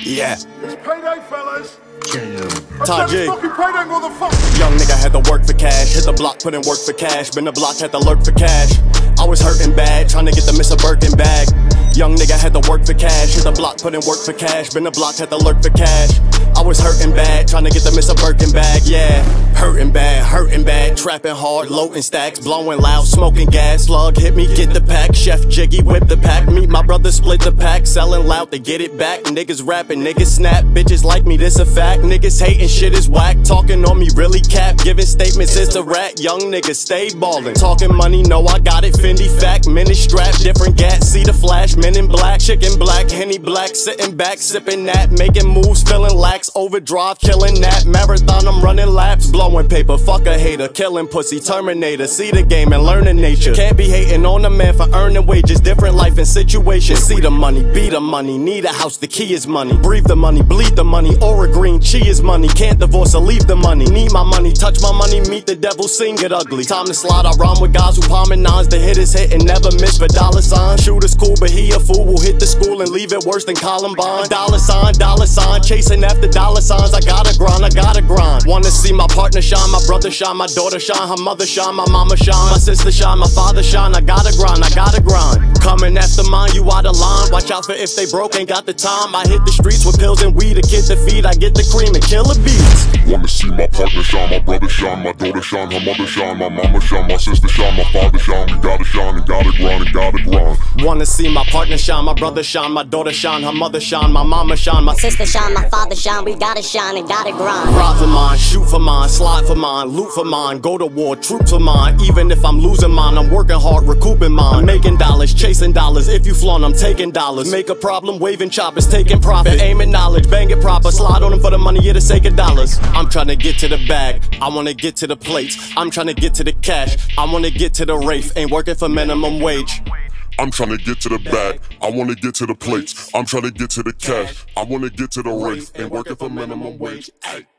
Yeah. It's payday, fellas. Todd G. Fucking payday, motherfucker. Young nigga had to work for cash. Hit the block, put in work for cash. Been the block, had to lurk for cash. I was hurting bad, trying to get the Mr. Birkin bag. Young nigga had to work for cash. Hit the block, put in work for cash. Been the block, had to lurk for cash. I was hurting bad, trying to get the Mr. Birkin bag, yeah. Hurting bad, trapping hard, loading stacks, blowing loud, smoking gas. Slug hit me, get the pack. Chef Jiggy whip the pack. Meet my brother, split the pack. Selling loud to get it back. Niggas rapping, niggas snap. Bitches like me, this a fact. Niggas hating, shit is whack. Talking on me, really cap. Giving statements, it's a rat. Young niggas stay ballin'. Talking money, no, I got it. Fendi fact, men is strapped, different gats. See the flash, men in black, chicken black, Henny black. Sitting back, sipping that, making moves, feeling lax. Overdrive, killing that. Marathon, I'm running laps. Blowing paper, fuck a hater. Killing pussy, Terminator. See the game and learning nature. Can't be hating on a man for earning wages. Different life and situation. See the money, be the money. Need a house, the key is money. Breathe the money, bleed the money. Aura green, chi is money. Can't divorce or leave the money. Need my money, touch my money, meet the devil, sing it ugly. Time to slide, I rhyme with guys who palming nines. The hit is hit and never miss for dollar sign. Shooter's cool, but he a fool. Will hit the school and leave it worse than Columbine. Dollar sign, chasing after dollar signs. I gotta grind, I gotta grind. Wanna see my partner shine, my brother shine, my daughter shine, her mother shine, my mama shine, my sister shine, my father shine. I gotta grind, I gotta grind. Coming after mine, you out of line. Watch out for if they broke, ain't got the time. I hit the streets with pills and weed, a kid to feed. I get the cream and kill the beats. Wanna see my partner shine, my brother shine, my daughter shine, her mother shine, my mama shine, my sister shine, my father shine. We gotta shine and gotta grind and gotta grind. Wanna see my partner shine, my brother shine, my daughter shine, her mother shine, my mama shine, my sister shine, my father shine. We gotta shine and gotta grind. Ride for mine, shoot for mine, slide for mine, loot for mine, go to war, troops for mine. Even if I'm losing mine, I'm working hard, recouping mine. I'm making dollars, chasing dollars. If you flaunt, I'm taking dollars. Make a problem, waving choppers, taking profit, aiming knowledge, bang it proper, slide on them for the money, yeah, the sake of dollars. I'm trying to get to the bag, I wanna get to the plates. I'm trying to get to the cash, I wanna get to the Wraith. Ain't working for minimum wage. I'm trying to get to the bag, I wanna get to the plates. I'm trying to get to the cash, I wanna get to the Wraith. Ain't working for minimum wage. Ay.